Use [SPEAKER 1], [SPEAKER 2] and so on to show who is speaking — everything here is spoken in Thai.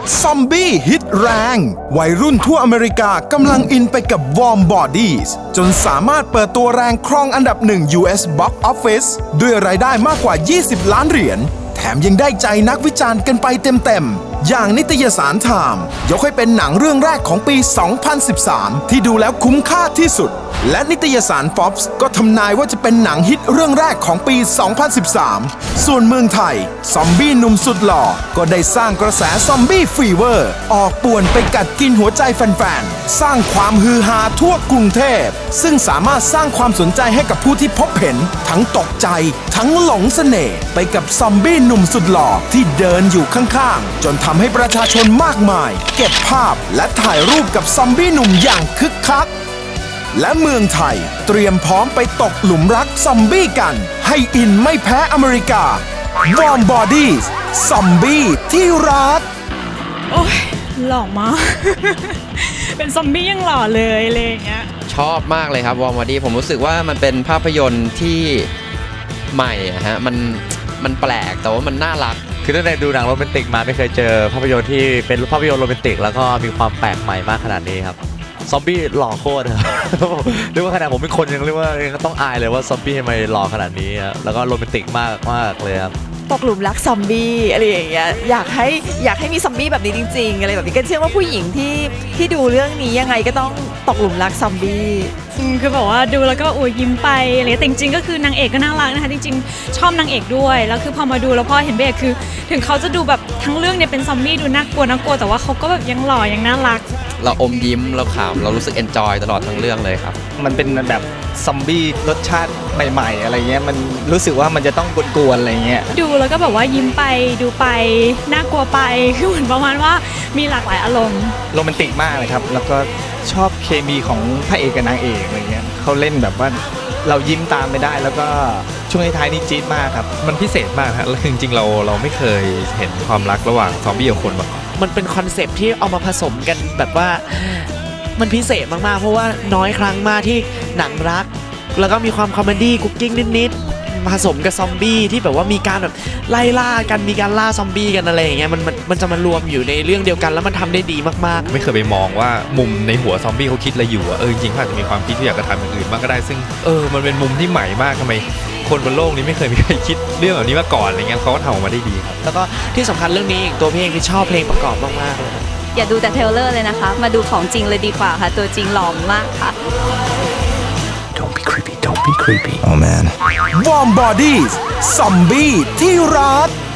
[SPEAKER 1] ซอมบี้ฮิตแรงวัยรุ่นทั่วอเมริกากำลังอินไปกับ Warm Bodies จนสามารถเปิดตัวแรงครองอันดับ1 US Box Office ด้วยรายได้มากกว่า20 ล้านเหรียญแถมยังได้ใจนักวิจารณ์กันไปเต็มๆอย่างนิตยสารไทม์ยกให้เป็นหนังเรื่องแรกของปี 2013 ที่ดูแล้วคุ้มค่าที่สุดและนิตยสาร Forbes ก็ทำนายว่าจะเป็นหนังฮิตเรื่องแรกของปี 2013 ส่วนเมืองไทยซอมบี้หนุ่มสุดหล่อก็ได้สร้างกระแสซอมบี้ฟีเวอร์ออกป่วนไปกัดกินหัวใจแฟนๆสร้างความฮือฮาทั่วกรุงเทพซึ่งสามารถสร้างความสนใจให้กับผู้ที่พบเห็นทั้งตกใจทั้งหลงเสน่ห์ไปกับซอมบี้หนุ่มสุดหล่อที่เดินอยู่ข้างๆจนทำให้ประชาชนมากมายเก็บภาพและถ่ายรูปกับซอมบี้หนุ่มอย่างคึกคักและเมืองไทยเตรียมพร้อมไปตกหลุมรักซอมบี้กันให้อินไม่แพ้อเมริกา Warm Bodies ซอมบี้ที่รัก
[SPEAKER 2] โอ้ยหล่อมาก เป็นซอมบี้ยังหล่อเลยอะไรอย่างเงี้ย
[SPEAKER 3] ชอบมากเลยครับ Warm Bodies ผมรู้สึกว่ามันเป็นภาพยนตร์ที่ใหม่ฮะมันแปลกแต่ว่ามันน่ารัก
[SPEAKER 4] คือตั้งแต่ดูหนังโรแมนติกมาไม่เคยเจอภาพยนตร์ที่เป็นภาพยนตร์โรแมนติกแล้วก็มีความแปลกใหม่มากขนาดนี้ครับซอมบี้หล่อโคตรครับเรียกว่าขนาดผมเป็นคนยังเรียกว่ายังต้องอายเลยว่าซอมบี้ทำไมหล่อขนาดนี้แล้วก็โรแมนติกมากเลยครับ
[SPEAKER 5] ตกหลุมรักซอมบี้อะไรอย่างเงี้ยอยากให้มีซอมบี้แบบนี้จริงๆอะไรแบบนี้ก็เชื่อว่าผู้หญิงที่ดูเรื่องนี้ยังไงก็ต้องตกหลุมรักซอมบี้
[SPEAKER 2] คือบอกว่าดูแล้วก็ยิ้มไปอะไรแต่จริงๆก็คือนางเอกก็น่ารักนะคะจริงๆชอบนางเอกด้วยแล้วคือพอมาดูแล้วพอเห็นเบคคือถึงเขาจะดูแบบทั้งเรื่องเนี่ยเป็นซอมบี้ดูน่ากลัวแต่ว่าเขาก็แบบยังหล่อยังน่ารัก
[SPEAKER 3] เราอมยิ้มเราขำเรารู้สึกเอนจอยตลอดทั้งเรื่องเลยครับ
[SPEAKER 6] มันเป็นแบบซอมบี้รสชาติใหม่ๆอะไรเงี้ยมันรู้สึกว่ามันจะต้องกวนๆอะไรเงี้ย
[SPEAKER 2] ดูแล้วก็แบบว่ายิ้มไปดูไปน่ากลัวไปคือเหมือนประมาณว่ามีหลากหลายอารมณ์
[SPEAKER 6] โรแมนติกมากเลยครับแล้วก็ชอบเคมีของพระเอกกับนางเอกอะไรเงี้ยเขาเล่นแบบว่าเรายิ้มตามไปได้แล้วก็ช่วงท้ายนี่จี๊ดมากครับ
[SPEAKER 4] มันพิเศษมากครับแล้วจริงๆเราไม่เคยเห็นความรักระหว่างซอมบี้กับคนมาก่อน
[SPEAKER 7] มันเป็นคอนเซปต์ที่เอามาผสมกันแบบว่ามันพิเศษมากๆเพราะว่าน้อยครั้งมากที่หนังรักแล้วก็มีความคอมเมดี้กุ๊กกิ๊กนิดๆผสมกับซอมบี้ที่แบบว่ามีการแบบไล่ล่ากันมีการล่าซอมบี้กันอะไรอย่างเงี้ยมันจะมารวมอยู่ในเรื่องเดียวกันแล้วมันทำได้ดีมาก
[SPEAKER 4] ๆไม่เคยไปมองว่ามุมในหัวซอมบี้เขาคิดอะไรอยู่จริงๆเขาอาจจะมีความคิดที่อยากจะทำอย่างอื่นบ้างก็ได้ซึ่งมันเป็นมุมที่ใหม่มากทำไมคนบนโลกนี้ไม่เคยมีใครคิดเรื่องแบบนี้มาก่อนอะไรเงี้ยเขาก็ทำออกมาได้ดีครับ
[SPEAKER 7] แล้วก็ที่สำคัญเรื่องนี้ตัวเพลงที่ชอบเพลงประกอบมากๆเลย
[SPEAKER 5] อย่าดูแต่เทรลเลอร์เลยนะคะมาดูของจริงเลยดีกว่าค่ะตัวจริงหล่อมากค่ะ
[SPEAKER 1] Don't be creepy Don't be creepy Oh man Warm Bodies ซอมบี้ที่รัก